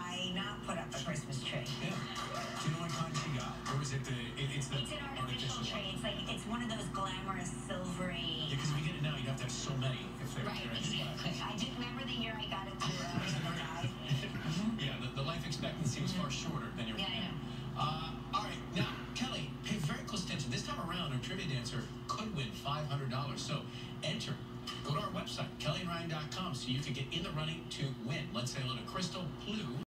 why not put up a Christmas tree? Yeah. Do you know what kind she got? Or is it it's an artificial tree. It's like, it's one of those glamorous silvery. Yeah, because if you get it now, you'd have to have so many if they're Right, exactly. I did remember the year I got it too. Yeah, the life expectancy was far shorter than your. Yeah, I know. All right, now, Kelly, pay very close attention. This time around, our trivia dancer could win $500. So enter. Go to our website, kellyandryan.com, so you can get in the running to win. Let's say hello to Crystal Blue.